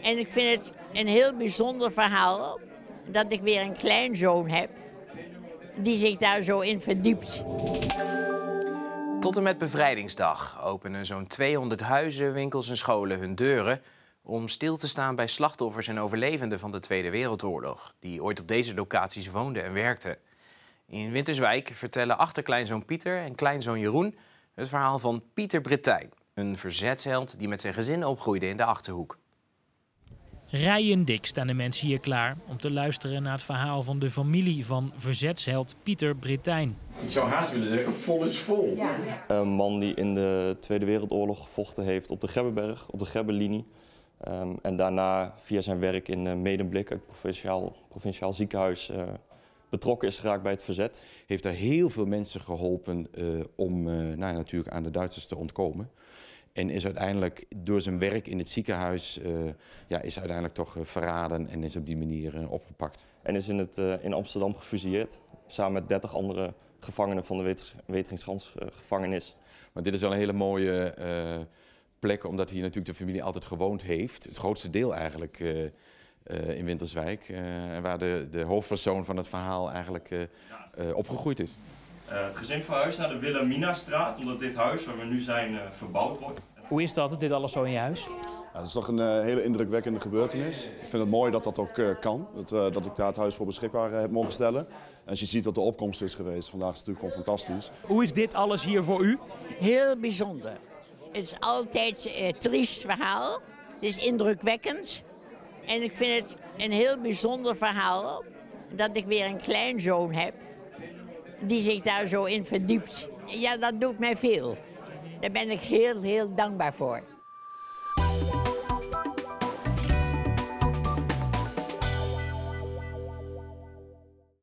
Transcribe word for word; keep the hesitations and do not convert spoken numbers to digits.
En ik vind het een heel bijzonder verhaal dat ik weer een kleinzoon heb die zich daar zo in verdiept. Tot en met Bevrijdingsdag openen zo'n tweehonderd huizen, winkels en scholen hun deuren om stil te staan bij slachtoffers en overlevenden van de Tweede Wereldoorlog, die ooit op deze locaties woonden en werkten. In Winterswijk vertellen achterkleinzoon Pieter en kleinzoon Jeroen het verhaal van Pieter Bretijn, een verzetsheld die met zijn gezin opgroeide in de Achterhoek. Rijen dik staan de mensen hier klaar om te luisteren naar het verhaal van de familie van verzetsheld Pieter Bretijn. Ik zou haast willen zeggen, vol is vol. Ja. Een man die in de Tweede Wereldoorlog gevochten heeft op de Gebbenberg, op de Gebbelinie. Um, en daarna via zijn werk in uh, Medemblik, het provinciaal, provinciaal ziekenhuis, uh, betrokken is geraakt bij het verzet. Heeft daar heel veel mensen geholpen uh, om uh, nou, natuurlijk aan de Duitsers te ontkomen. En is uiteindelijk door zijn werk in het ziekenhuis uh, ja, is uiteindelijk toch uh, verraden en is op die manier uh, opgepakt. En is in, het, uh, in Amsterdam gefusilleerd, samen met dertig andere gevangenen van de Weteringschans uh, gevangenis. Maar dit is wel een hele mooie uh, plek, omdat hier natuurlijk de familie altijd gewoond heeft. Het grootste deel eigenlijk uh, uh, in Winterswijk. Uh, waar de, de hoofdpersoon van het verhaal eigenlijk uh, uh, opgegroeid is. Uh, het gezin verhuist naar de Wilhelminastraat, omdat dit huis waar we nu zijn uh, verbouwd wordt. Hoe is dat, dit alles zo in je huis? Ja, dat is toch een uh, hele indrukwekkende gebeurtenis. Ik vind het mooi dat dat ook uh, kan, dat, uh, dat ik daar het huis voor beschikbaar uh, heb mogen stellen. En als je ziet wat de opkomst is geweest, vandaag is het natuurlijk gewoon fantastisch. Hoe is dit alles hier voor u? Heel bijzonder. Het is altijd een triest verhaal. Het is indrukwekkend. En ik vind het een heel bijzonder verhaal dat ik weer een kleinzoon heb die zich daar zo in verdiept. Ja, dat doet mij veel. Daar ben ik heel, heel dankbaar voor.